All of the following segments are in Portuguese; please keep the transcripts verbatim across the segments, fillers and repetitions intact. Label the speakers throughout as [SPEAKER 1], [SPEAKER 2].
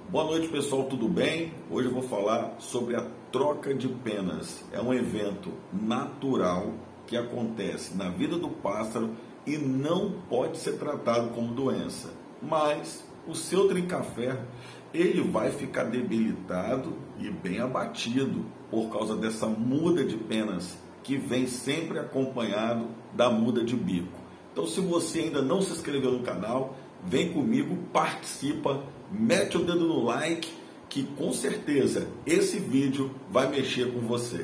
[SPEAKER 1] Boa noite, pessoal, tudo bem? Hoje eu vou falar sobre a troca de penas. É um evento natural que acontece na vida do pássaro e não pode ser tratado como doença. Mas o seu trinca-ferro, ele vai ficar debilitado e bem abatido por causa dessa muda de penas que vem sempre acompanhado da muda de bico. Então, se você ainda não se inscreveu no canal, vem comigo, participa, mete o dedo no like, que com certeza esse vídeo vai mexer com você.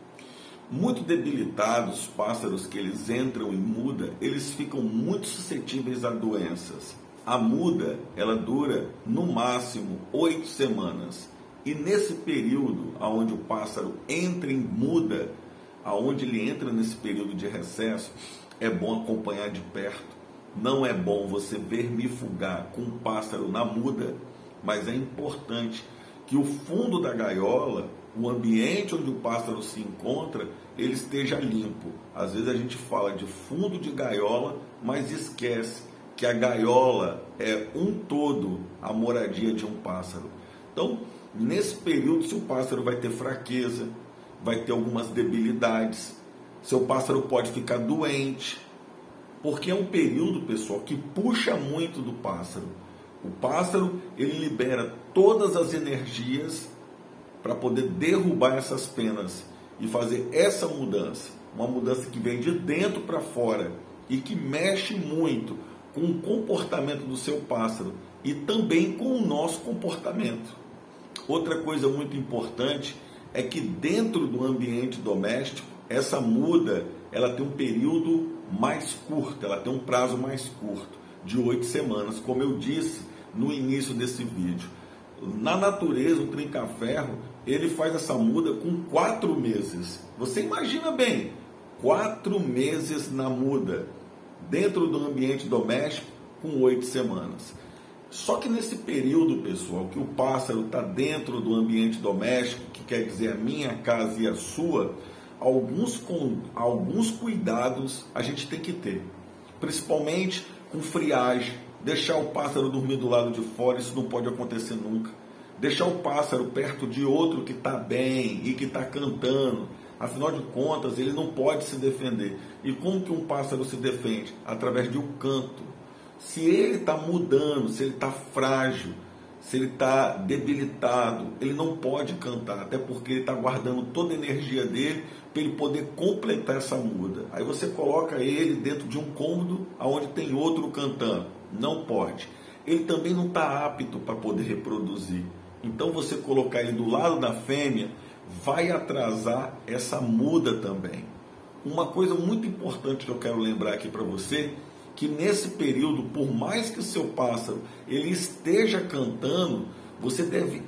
[SPEAKER 1] Muito debilitados, os pássaros que eles entram em muda, eles ficam muito suscetíveis a doenças. A muda, ela dura no máximo oito semanas. E nesse período, onde o pássaro entra em muda, aonde ele entra nesse período de recesso, é bom acompanhar de perto. Não é bom você vermifugar com um pássaro na muda, mas é importante que o fundo da gaiola, o ambiente onde o pássaro se encontra, ele esteja limpo. Às vezes a gente fala de fundo de gaiola, mas esquece que a gaiola é um todo, a moradia de um pássaro. Então, nesse período, se o pássaro vai ter fraqueza, vai ter algumas debilidades, seu pássaro pode ficar doente, porque é um período, pessoal, que puxa muito do pássaro. O pássaro, ele libera todas as energias para poder derrubar essas penas e fazer essa mudança. Uma mudança que vem de dentro para fora e que mexe muito com o comportamento do seu pássaro e também com o nosso comportamento. Outra coisa muito importante é que dentro do ambiente doméstico, essa muda, ela tem um período mais curto, ela tem um prazo mais curto, de oito semanas, como eu disse no início desse vídeo. Na natureza, o trinca-ferro, ele faz essa muda com quatro meses. Você imagina bem, quatro meses na muda, dentro do ambiente doméstico, com oito semanas. Só que nesse período, pessoal, que o pássaro está dentro do ambiente doméstico, que quer dizer a minha casa e a sua, Alguns, com, alguns cuidados a gente tem que ter, principalmente com friagem, deixar o pássaro dormir do lado de fora, isso não pode acontecer nunca, deixar o pássaro perto de outro que está bem e que está cantando, afinal de contas ele não pode se defender. E como que um pássaro se defende? Através de um canto. Se ele está mudando, se ele está frágil, se ele está debilitado, ele não pode cantar, até porque ele está guardando toda a energia dele para ele poder completar essa muda. Aí você coloca ele dentro de um cômodo onde tem outro cantando, não pode. Ele também não está apto para poder reproduzir. Então você colocar ele do lado da fêmea vai atrasar essa muda também. Uma coisa muito importante que eu quero lembrar aqui para você, que nesse período, por mais que o seu pássaro ele esteja cantando, você deve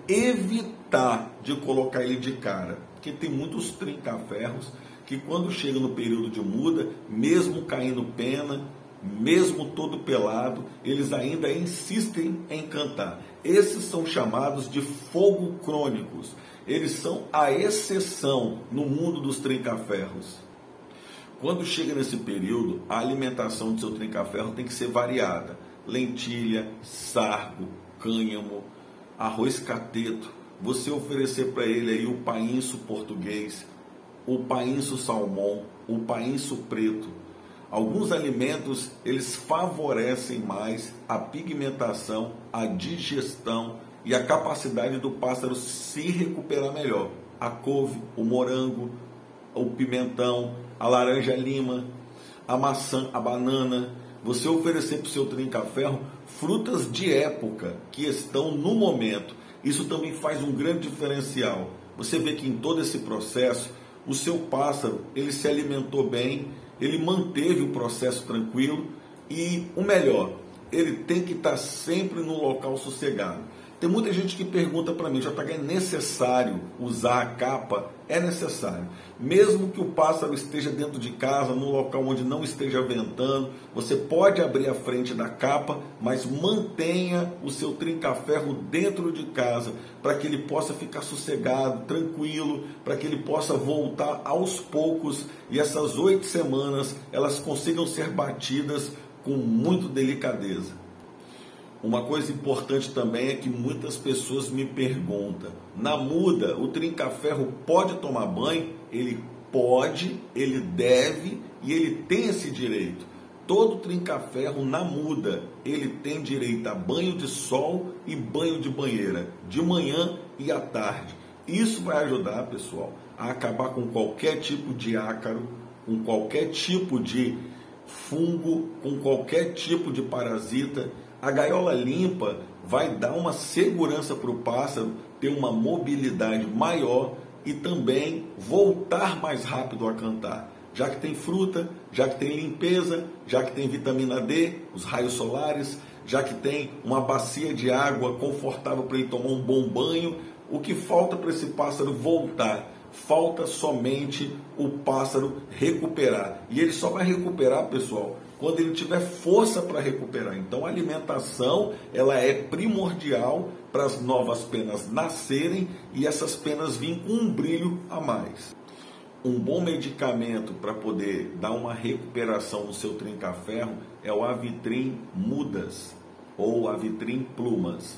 [SPEAKER 1] evitar de colocar ele de cara, porque tem muitos trinca-ferros que quando chega no período de muda, mesmo caindo pena, mesmo todo pelado, eles ainda insistem em cantar. Esses são chamados de fogo crônicos. Eles são a exceção no mundo dos trinca-ferros. Quando chega nesse período, a alimentação do seu trinca-ferro tem que ser variada. Lentilha, sargo, cânhamo, arroz cateto. Você oferecer para ele aí o painço português, o painço salmão, o painço preto. Alguns alimentos, eles favorecem mais a pigmentação, a digestão e a capacidade do pássaro se recuperar melhor. A couve, o morango, o pimentão, a laranja-lima, a maçã, a banana. Você oferecer para o seu trinca-ferro frutas de época que estão no momento. Isso também faz um grande diferencial. Você vê que em todo esse processo, o seu pássaro, ele se alimentou bem, ele manteve o processo tranquilo e, o melhor, ele tem que estar sempre num local sossegado. Tem muita gente que pergunta para mim, J H, é necessário usar a capa? É necessário. Mesmo que o pássaro esteja dentro de casa, num local onde não esteja ventando, você pode abrir a frente da capa, mas mantenha o seu trinca-ferro dentro de casa, para que ele possa ficar sossegado, tranquilo, para que ele possa voltar aos poucos e essas oito semanas elas consigam ser batidas com muita delicadeza. Uma coisa importante também é que muitas pessoas me perguntam, na muda, o trinca-ferro pode tomar banho? Ele pode, ele deve e ele tem esse direito. Todo trinca-ferro na muda, ele tem direito a banho de sol e banho de banheira, de manhã e à tarde. Isso vai ajudar, pessoal, a acabar com qualquer tipo de ácaro, com qualquer tipo de fungo, com qualquer tipo de parasita. A gaiola limpa vai dar uma segurança para o pássaro ter uma mobilidade maior e também voltar mais rápido a cantar. Já que tem fruta, já que tem limpeza, já que tem vitamina D, os raios solares, já que tem uma bacia de água confortável para ele tomar um bom banho, o que falta para esse pássaro voltar? Falta somente o pássaro recuperar. E ele só vai recuperar, pessoal, quando ele tiver força para recuperar. Então a alimentação, ela é primordial para as novas penas nascerem e essas penas virem com um brilho a mais. Um bom medicamento para poder dar uma recuperação no seu trinca-ferro é o Avitrim Mudas ou Avitrim Plumas.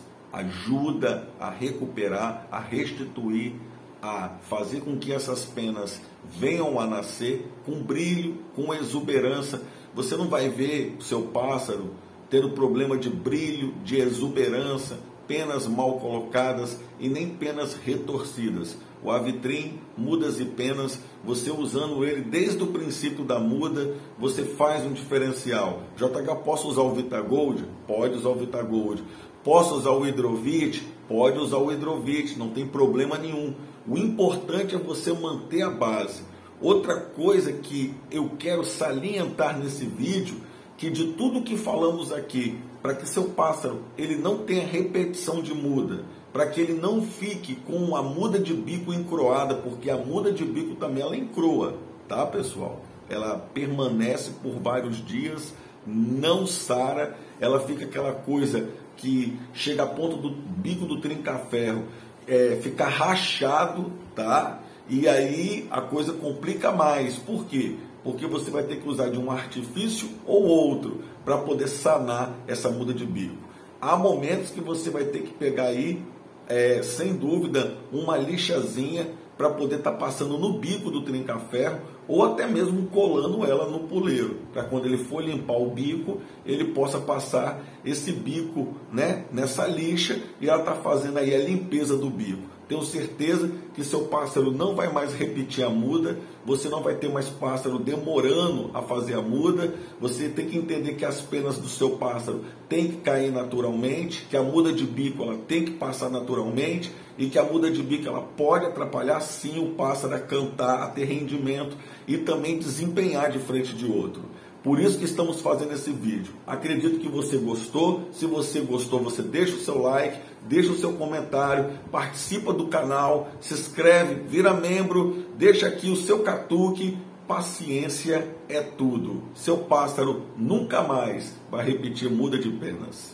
[SPEAKER 1] Ajuda a recuperar, a restituir, a fazer com que essas penas venham a nascer com brilho, com exuberância. Você não vai ver o seu pássaro tendo problema de brilho, de exuberância, penas mal colocadas e nem penas retorcidas. O Avitrim, mudas e penas, você usando ele desde o princípio da muda, você faz um diferencial. J H, posso usar o Vitagold? Pode usar o Vitagold. Posso usar o Hidrovit? Pode usar o Hidrovit, não tem problema nenhum. O importante é você manter a base. Outra coisa que eu quero salientar nesse vídeo, que de tudo que falamos aqui, para que seu pássaro ele não tenha repetição de muda, para que ele não fique com a muda de bico encroada, porque a muda de bico também ela encroa, tá, pessoal? Ela permanece por vários dias, não sara, ela fica aquela coisa que chega a ponto do bico do trinca-ferro é, ficar rachado, tá? E aí a coisa complica mais. Por quê? Porque você vai ter que usar de um artifício ou outro para poder sanar essa muda de bico. Há momentos que você vai ter que pegar aí, é, sem dúvida, uma lixazinha para poder estar tá passando no bico do trinca-ferro ou até mesmo colando ela no puleiro, para quando ele for limpar o bico, ele possa passar esse bico, né, nessa lixa e ela está fazendo aí a limpeza do bico. Tenho certeza que seu pássaro não vai mais repetir a muda, você não vai ter mais pássaro demorando a fazer a muda, você tem que entender que as penas do seu pássaro tem que cair naturalmente, que a muda de bico ela tem que passar naturalmente e que a muda de bico ela pode atrapalhar sim o pássaro a cantar, a ter rendimento e também desempenhar de frente de outro. Por isso que estamos fazendo esse vídeo. Acredito que você gostou. Se você gostou, você deixa o seu like, deixa o seu comentário, participa do canal, se inscreve, vira membro, deixa aqui o seu catuque. Paciência é tudo. Seu pássaro nunca mais vai repetir muda de penas.